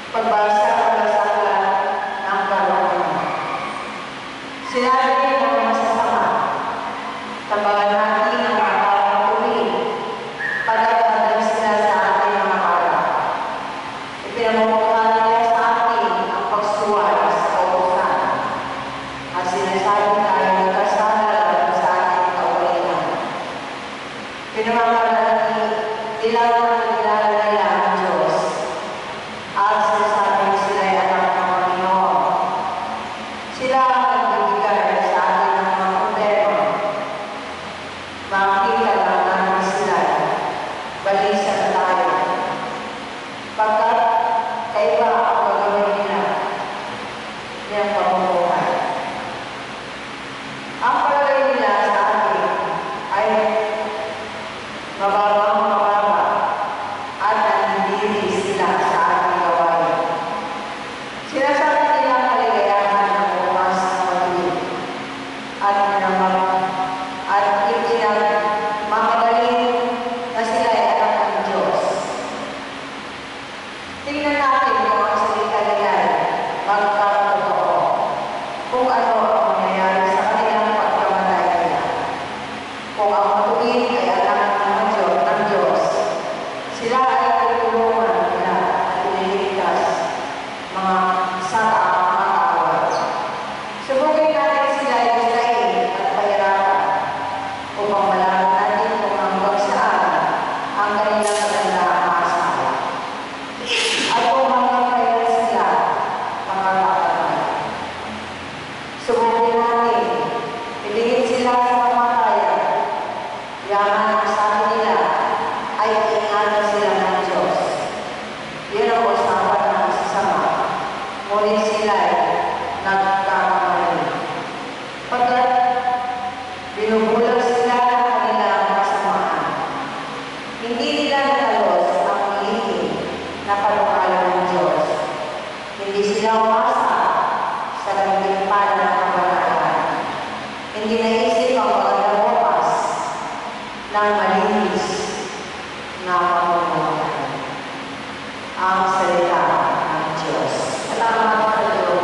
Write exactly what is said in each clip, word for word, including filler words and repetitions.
Pagbasa para sa aklat ng Kalaunan. Sinabi ng masasama, tabangan natin ang mga taong tuwid, pagkakadang sila sa ating mga harap. Ipinamumukha nila sa atin ang pagsuway sa kautusan, at sinasabi tayo ng kasalanan sa ating kaulinan. Pinamamaraan nila ang kilala nila ang Diyos, at sinasabing sila ay anak ng Panginoon. Sila ang nagbibigay sa atin ng mga problema. Makikita lang namin sila, balisa na tayo. Pagkat kaiba ang gagawin nila, niyang pamumuhay. Ang palagay nila sa atin ay mababang mababa at nanlilinis sila sa ating gawain. Sinasabi nila ang kaligayahan ng bukas ng matuloy at pinamag at ipinagmamagaling na sila ay anak ng Diyos. Tingnan natin kung ang salita nila ay magkakatotoo, kung ano ang mangyayari sa kanilang pagkamatay nila. Kung ang matuloy ay anak ng Diyos, ng Diyos, sila ay tutulungan nila at iniligtas mga saka mga kaaway. Subukin natin sila ay gustahin at pahirapan upang malaman natin kung hanggang saan ang kanilang magandang maasala. At kung hanggang kailan sila makakapatay. Subukin natin, iligid sila sa kamatayan. Yaman ang sabi nila ay ingatan sila ng Diyos. Yun ang usapan ng masasama. Ngunit sila ay nagkakamali. Pagkat binubulag sila ng kanilang kasamaan. Hindi nila natalos ang hihingin na panukala ng Diyos. Hindi sila umasa sa gantimpala ng kabanalan. Hindi naisip ang magandang bukas ng malinis na pamumuhay. Ang salita ng Diyos. Salamat sa Diyos.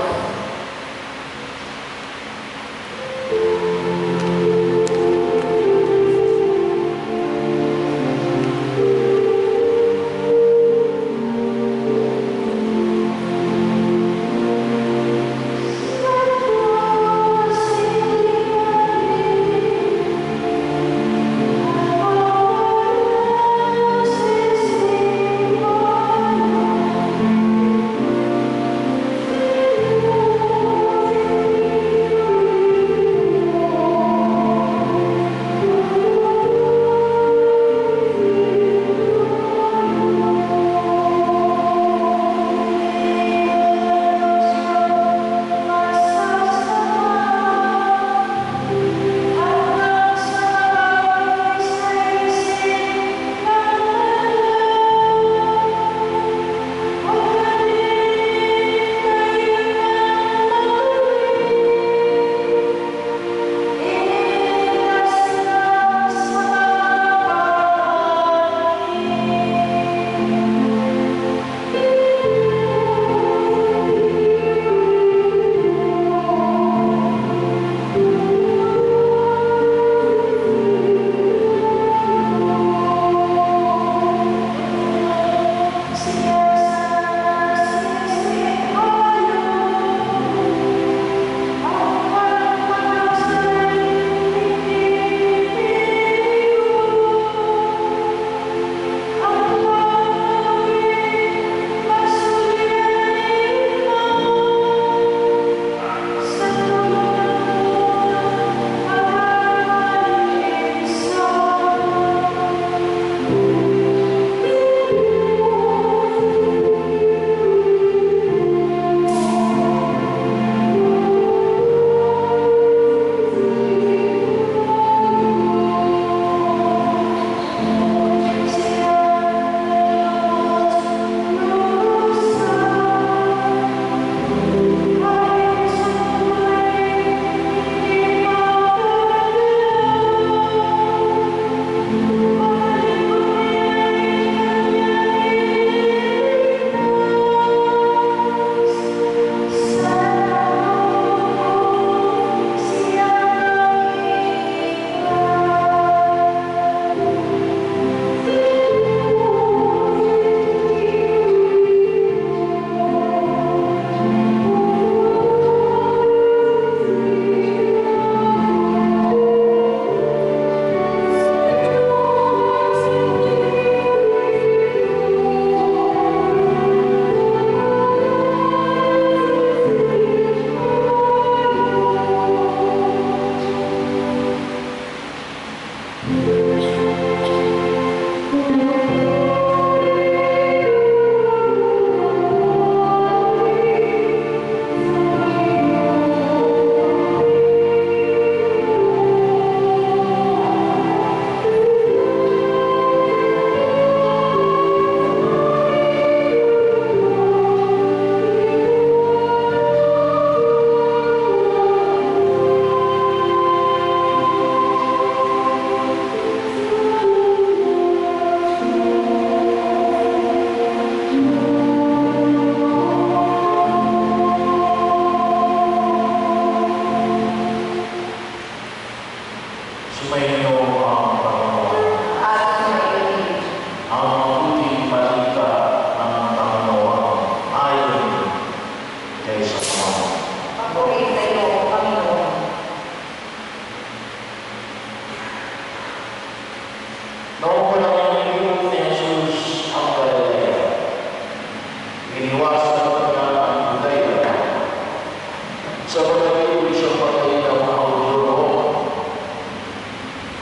Sa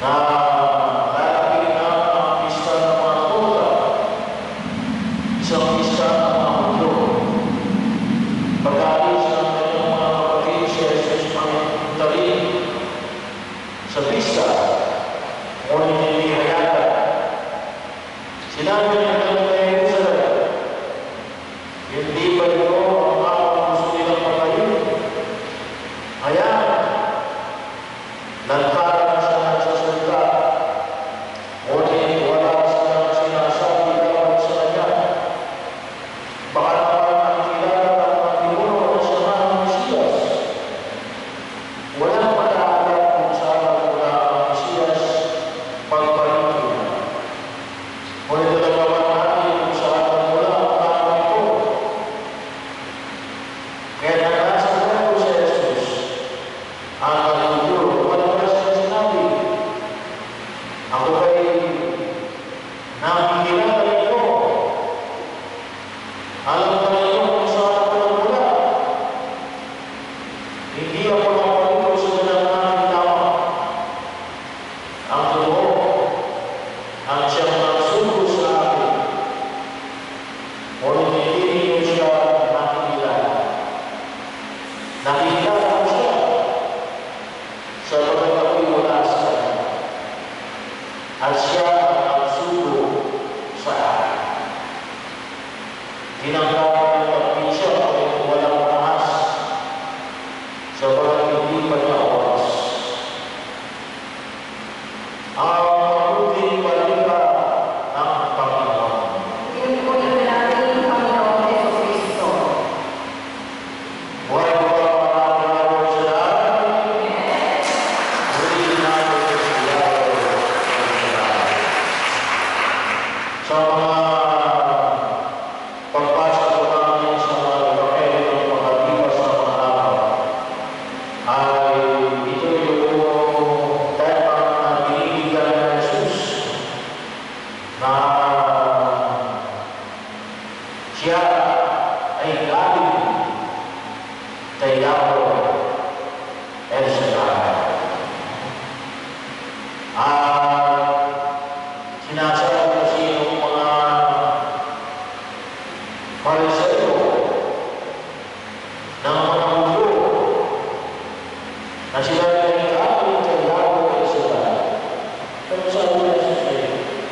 na lalapit na ang pista ng mga tuta, isang pista ng mga mundo. Pag-alis ng kanyang mga kapatid, si Jesus pangitarin sa pista, ngunit hindi hayatan. Sinabi niya kanyang kay Jerusalem, hindi ba ito ang mga gusto nilang patayin? Hayaan, lantaran na siya nagsasalita, ngunit wala silang sinasabi dapat sa kanya. Baka naman nakikilala ng mga tinulo na siya nga ang Mesiyas. Walang mag-aalam kung saan mula ang Mesiyas pagpalit niya. Ngunit nalalaman natin kung saan mula ang tao ito. Kaya nagasa ko sa Jesus ang kaluluwa. Wala na siya sinabi. Ako ba'y nakikilala ito? Alam ko na ito kung saan ako nagmula. Hindi ako nakapalito sa kailangan tama. Ang totoo, ang siyang nagsugo sa akin. Ngunit hindi niyo siya nakikilala. Nakikilala ko siya sapagkat ako'y wala sa kanya. At siya ang nagsugo sa akin. Tinanggapan ng pagpisya ngunit walang ahas sapagkat hindi pa niya oras. Ang mabuting balita ng Panginoon. Pinupulong natin ang Panginoon Hesus Kristo. Buhay ko ba ang mga pinagawa sa lahat? Muli natin siya sa mga pagpasa ko namin sa mga Evangelyo ng pagkalipas ng mga araw ay ito yung temang na binibigyan ng Jesus na siya ay galing kay Yahweh El Shaddai. At sinasabi kasi yung mga Pariseo ng mga mundo na sila ay galing kay Yahweh El Shaddai. Pero sabi niya sa siya,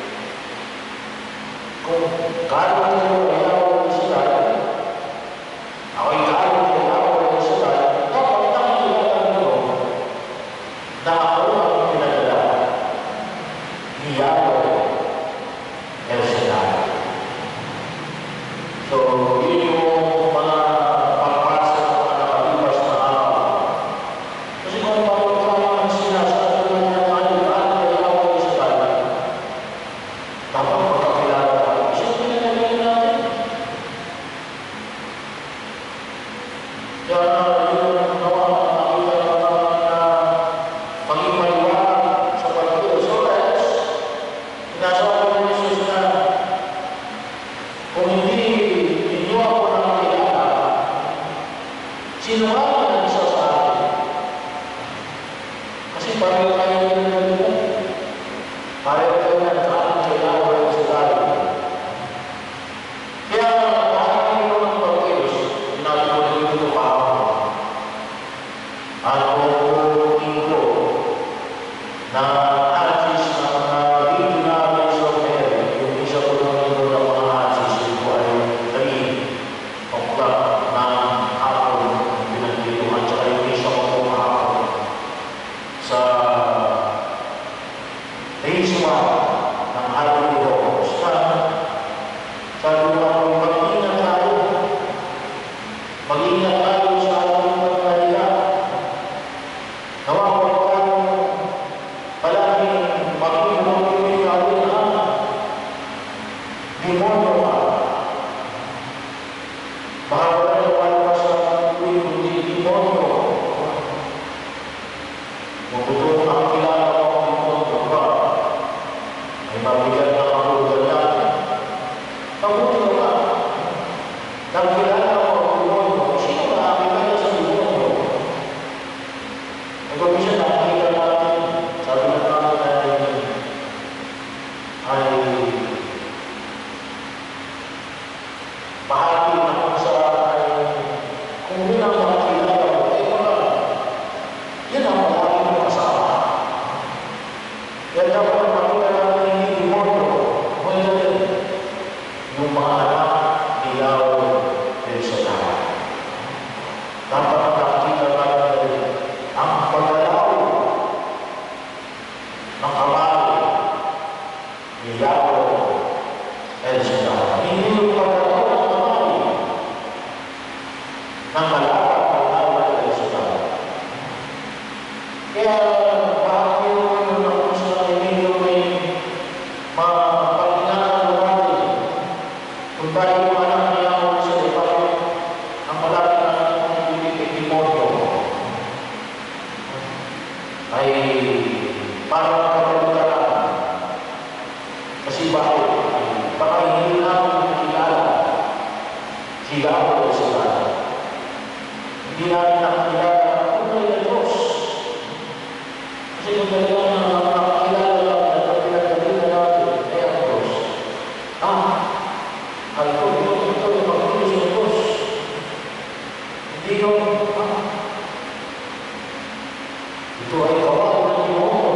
kung galing kayo kay Yahweh El Shaddai, ako'y galing kay Yahweh El Shaddai, dapat nakikilala niyo na ako ang pinadala ni Yahweh El Shaddai. So, yun yung mga pagpasa ng mga nakalipas na araw. Kasi kung paano ang sinasabi ng mga kailangan kay Yahweh El Shaddai, dapat magkakilala tayo. Isang pinagaling natin. Kaya yun ang nawa nakita ng mga pag-iwaliwanag sa pagkilo. So, guys, sinasabi ng Jesus na kung hindi ninyo ako nakakilala, sino nga ang isa sa akin? Kasi pareho kayo yung nandito. Pareho kayo nagkaan kay Yahweh El Shaddai. Kaya kahit ninyo ng pagkilos, ginagawa ninyo ito pa ako. At kung linggo na artist ng uh, video namin sa Mary, yung isa ko ng linggo ng mga artist, yung ko ay three o'clock ng hapon, pinagdituhan, tsaka yung isa ko ng hapon sa phase one ng Harvey Hall. Sa lupa ko, mag-ingat tayo. Mag-ingat tayo sa ating pagkaya. Nawawag tayo palaging mag-ingat tayo ng demonyo ka. Baka wala na wala pa sa kundi demonyo. Kung totoo ang kilala ko ang demonyo ka, Kaya dapat makita natin hindi demonyo. Ngayon, yung mga anak ni Yahweh El Shaddai. Dapat nakita natin ang paggalaw ng kamay ni Yahweh El Shaddai. Hindi yung paggalaw ng kamay ng malapad ng Yahweh El Shaddai. Kaya bakit yung mga sa hindi yung may mapaghinaan natin kung tayo yung anak ni Yahweh El Shaddai, bakit ang malapad ng demonyo ay parang kapalitan. Kasi bakit? Baka hindi natin nakilala si Yahweh El Shaddai. Hindi natin nakilala kung may na Diyos. Kasi kung talaga na nakilala natin at pinagkabila natin ay ang Diyos. Ah, ay ito, ito, ito, yung pagkilos ng Diyos. Hindi yung, ah, ito ay kawal ng demonyo.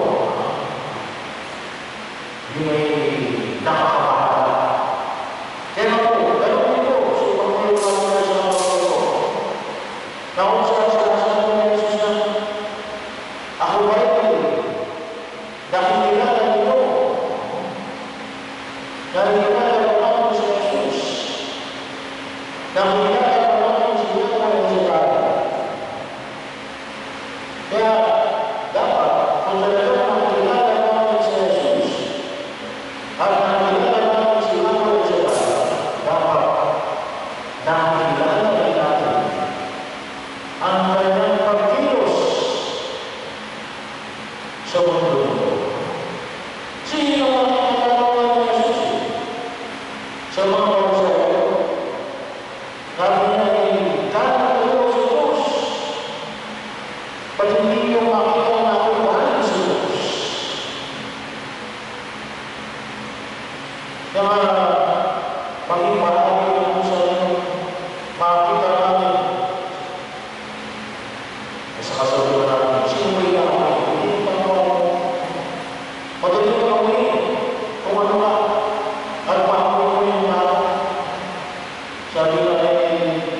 Yung may nakakabahala. Kaya po, gano'n ito. So, pag-ayaw natin na sa mga ito. Naon sa sinasabi ng Jesus na, ako ba ito? Nakikilala nito. Nakikilala naman sa Jesus. Nakikilala naman si Yahweh El Shaddai. Kaya, dapat, kung talagang nakikilala naman sa Jesus, at nakikilala naman si Yahweh El Shaddai, dapat nakikilala rin natin ang kanyang pagkilos sa mundo nito. Sino ang nakakalaman ni Jesus? Sa mga Pariseo, sabi niya ay kahit kayo sa Diyos, pag hindi niyo makita na ako galing sa Diyos. Kaya maging marami ko sa inyo makita natin. Sa kasalukuyan natin, sino ba yung ako? Hindi pa ito ako. Madali ko ako eh. Kung ano ka. At paano ko yung mga sabi na eh,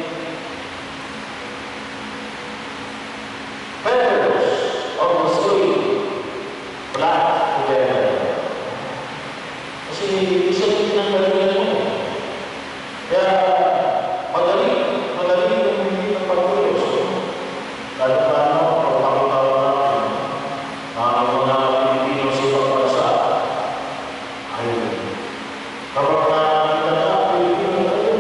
feathers of the slave black together. Kasi isa din ang galian mo. Kaya madali, madali yung hindi ng pagkulos. Lalo pa ano, pagpapakaw natin, ang mga Pilipino sa ibang bansa, ay kapag nakakita na Pilipino na yun,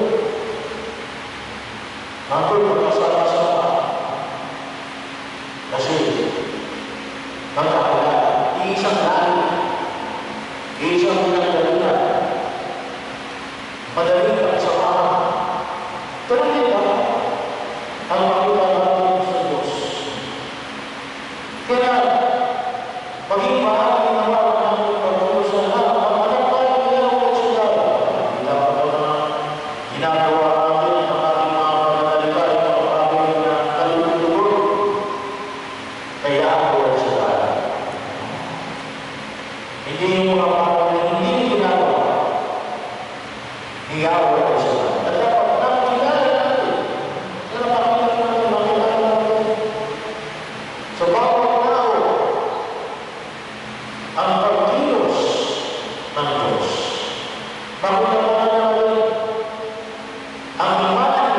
natin magkasama-sama. Kasi, magkakilala, iisang lalo, iisang pinagdalinan, madaling pagsamahan. Pero hindi ba, ang makita natin sa Diyos. Kaya, maging mahal naman ang pagtulos sa lahat. Ang anak tayo, ginagawa sa Diyos. Hindi dapat ito na ginagawa natin ang ating mga pananalita, yung mga pagkain na kalulunod. Kaya ako sa Diyos. Hindi yung mga pagkain na hindi ginagawa. Ginagawa sa Diyos. At dapat nakikilala natin. Kaya nakakilala natin, makilala natin. Sa bawat tao, ang pagkilos ng Diyos. Pakulaman natin ang imahe,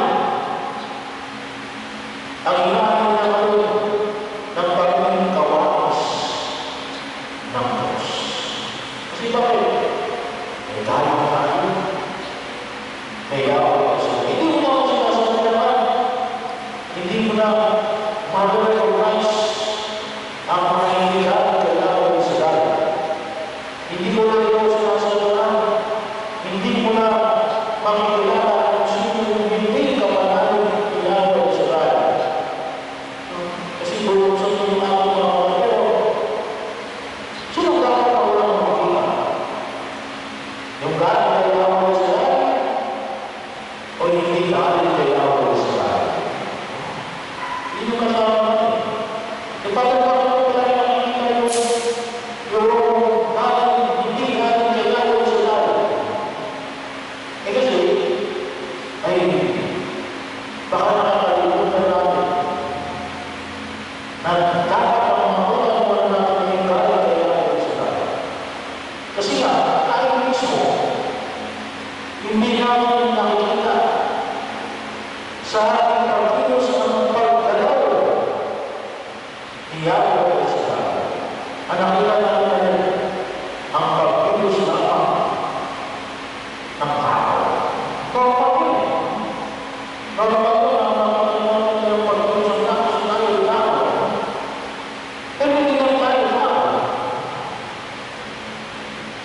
ang imahe natin ng pagiging kawakas ng Diyos. Kasi bakit? May galing tayo. Kaya hindi mo na ako sinasabi naman. Hindi mo na ma-recognize ang mga hindi galing kay Yahweh El Shaddai. Hindi mo na ito sinasabi naman. Hindi mo na makikilala kung sino yung hindi kapanalig kay Yahweh El Shaddai. Kasi kung sa yung aking mga kapatero, sino dapat na walang makikita? Yung galing kay Yahweh El Shaddai o hindi galing kay Yahweh El Shaddai?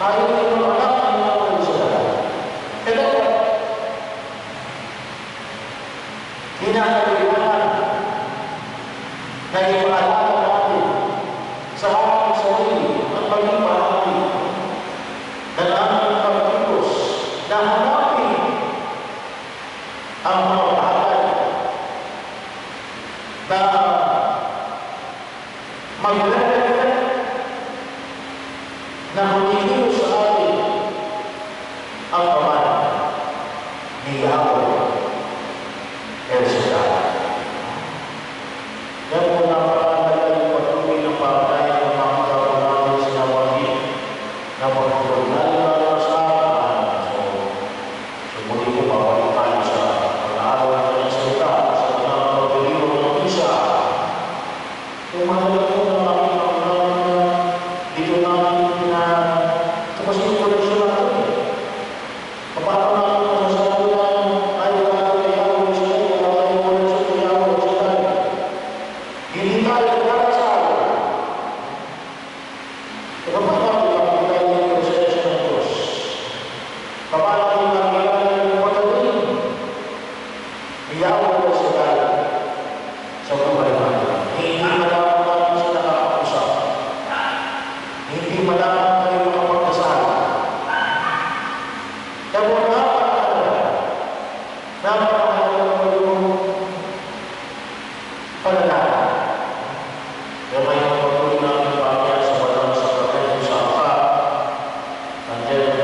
tayo yung mga anak ng mga kalusugan. Kaya dapat, kinakailangan na ipaalala natin sa ating sarili ang maging mahali na namin pagkikos na hanapin ang mga bagay na magre-reflect na humihilo sa atin ang pamanan ni Yahweh El Shaddai. Yan po napakalaga yung patuloy ng pagkain ng mga katawan namin sinawagi na pagtulog na rin sa akin. So, so muli po babalik tayo sa pag-aaral ng kanyang salita sa mga pagdaliwa ng isa. Yung mahalaga po ng aking pagkain na dito namin na tapos yung koleksyon natin. Paano natin masasabi na ayaw natin kay Yahweh El Shaddai, ayaw natin koleksyon kay Yahweh El Shaddai. Hindi tayo nagkakasal. Kaya paano natin makikita yung presensya ng Diyos? Paano natin makikita yung pagkain ni Yahweh El Shaddai sa buhay natin? Hindi malaman natin siya nakakausap. Hindi malaman tayo makapagdasal. Kaya po napakahalaga, napakahalaga po yung panalangin. Kaya may pagpatuloy namin bagay sa walang sa pagkain sa apa. Nandiyan,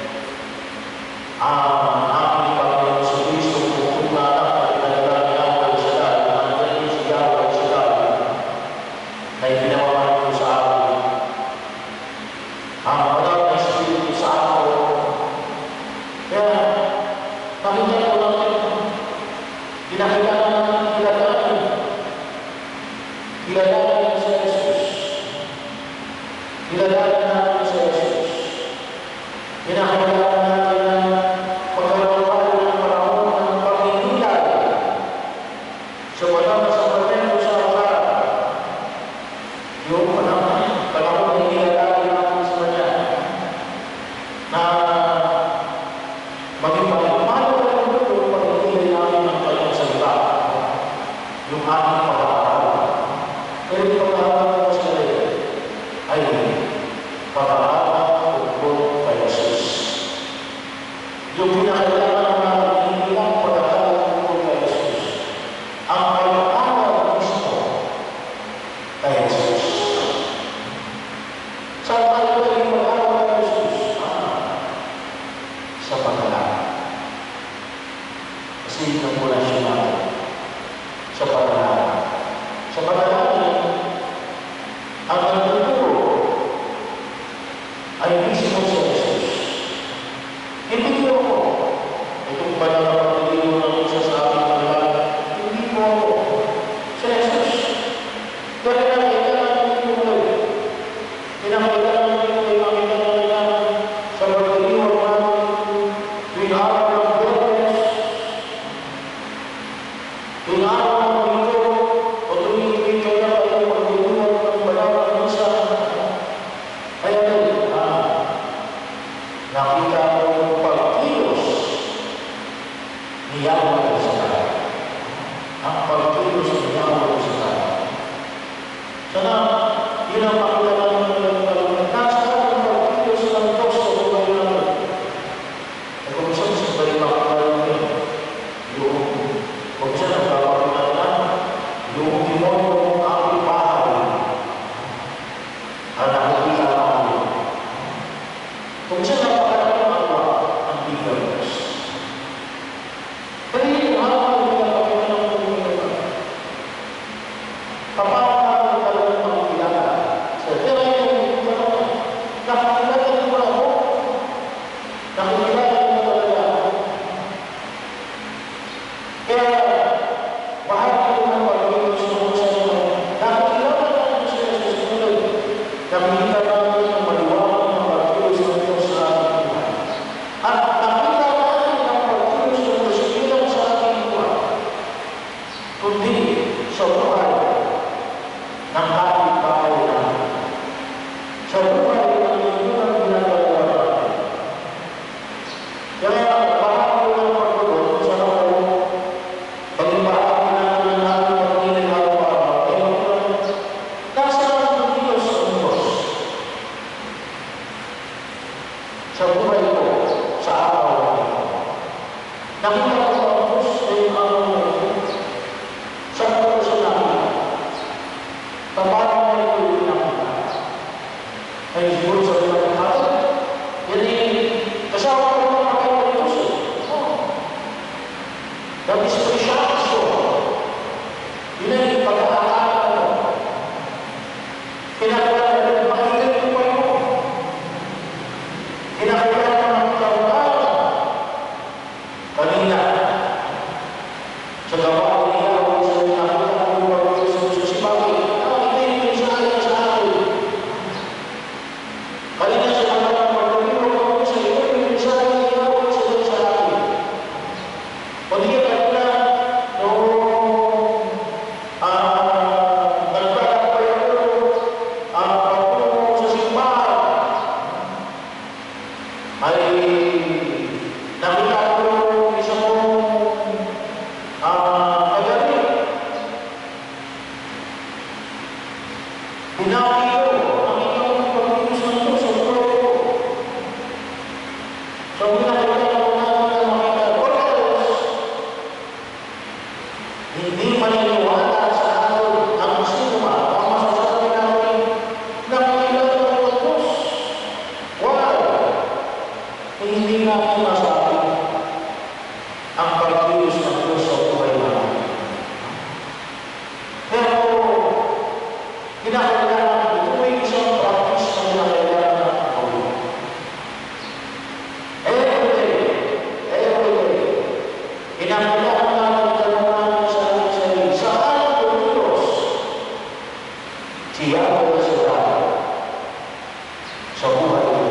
ang aking Panginoon sa Kristo kung nanak na pinagdala ni Yahweh El Shaddai, nandiyan din si Yahweh El Shaddai na ipinawaman ko sa akin. Ang walang na Espiritu sa ako. Kaya, pakinggan ko natin, pinakilala natin, kilalanin. Kilalanin sa Jesus. Kilalanin natin sa Jesus. Pinakilala natin na pagkaroon tayo ng panahon ng paghinilay sa walang sakramento sa altar. Yung panahon, panahon na kilalanin natin sa Kanya na maging palimalo na ito yung paghinilay natin ng Kanyang salita. Yung ating pag-aaral. Pero yung pag-aaral ko sa rin ay pag-aaral tungkol kay Jesus. Yung pinakailangan natin hindi lang pag-aaral tungkol kay Jesus. Ang pag-aaral mismo kay Jesus. Saan tayo naging pag-aaral kay Jesus? Ah, sa pag-aaral. Kasi yun ang relasyon natin sa pag-aaral. Sa pag-aaral, ang nagtuturo ay mismo sa Jesus. Hindi po ako. Itong banal na pagdiliw ng isa sa ating pag-aaral, hindi po ako. Sa Jesus. Kaya nakikita natin yung tuloy. Pinakita natin yung makikita natin sa pagdiliw natin tuwing araw ng Biyernes, tuwing araw ng Linggo, o tuwing tuwing kaya kayo pagdiliw ng banal ng isa. Kaya ah, nakita ko yung pagkilos sa buhay ko, sa araw na ito. Nakita ko ang Diyos ay araw na ito. Saan ko sa nakita? Paano na ito yung nakita? Ay siguro sa mga nakita. Yan eh, kasama ko ng mga ng Diyos eh. That is precious ko. Yun ay pag-aakala ko. Kinakita ko, makikita ko pa mo. Kinakita ko ng trabaho. Kanina, sa gawa niya, ako sa nakita ko yung pag-uusap sa sipagi. Nakakita yung sa akin sa akin. Kanina sa mga pag-uusap ko sa iyo, yung sa akin niya, ako sa akin. O di ka kanina, nung nagtatapay ako, pagpunong sa simbahan, ay nakita ko yung isang kagabi. Binawi ko, nakita ko yung pag-ius ng Diyos sa buhay ko. So, binakita ko na makita ko, hindi maniniwala sa akin ang sino ang masasabi namin nakilala ko ang Diyos. Why? Hindi namin masabi ang pag-ius ng Diyos sa buhay namin. Pero, kinakailangan ito may isang practice na kinakailangan natin gawin. Every day, every day, kinakailangan natin tanong natin sa ating sarili, saan ang Diyos? Siya o siya sa buhay ko.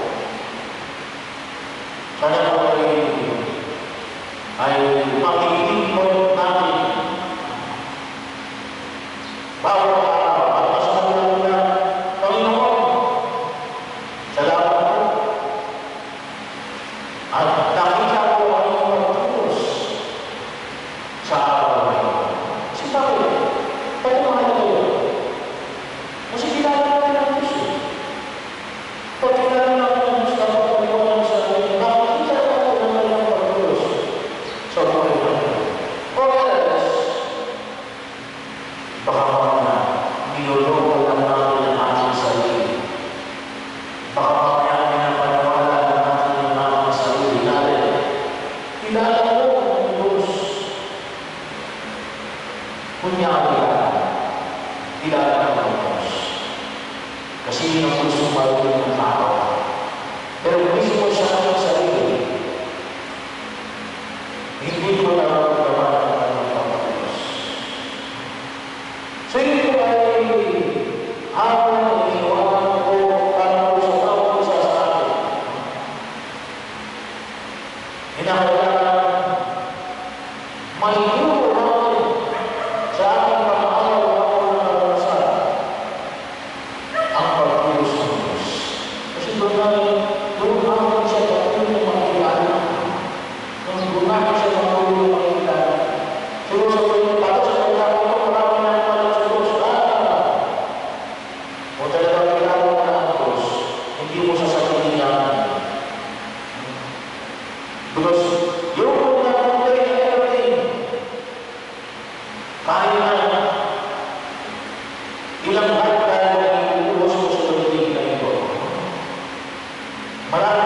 Sana po ay ay makikipon natin bawat araw at masasabi natin na Panginoon, salamat po at nakita ko ang iyong pagtulos sa araw na ito. Kasi bakit? Bakit mahal na yun? Kasi kilala natin ang Diyos eh. Pag kilala natin ang Diyos, dapat pag-iwanan sa atin, nakikita natin ang iyong pagtulos sa buhay natin. Or else, baka mamaya, niloloko lang natin ang ating sarili. Baka mamaya pinapaniwala lang natin ang ating sarili natin. Kilala mo ang Diyos. Kunyari lang, kilala mo ang Diyos. Kasi yun ang gusto marunong ng tao. Pero mismo siya ang sarili, hindi ko nararamdaman ang kanyang pagkakos. So yun po ay habang iniwanan ko para po sa tao isa sa atin. Hinahalagaan maituro natin sa ating mga araw-araw na karanasan ang pagkilos ng Diyos. Kasi doon namin, doon namin siya patuloy na makikilala. Doon namin siya patuloy na makikilala. Siguro sa tuloy, pato sa pagkakita ko, marami na pala sa Diyos. Ah! O talaga kilala mo na ang Diyos, hindi mo sasabihin namin. Because yung napunday na everything, kaya na ilang lifetime na iuulos mo sa tuloy na ito. Marami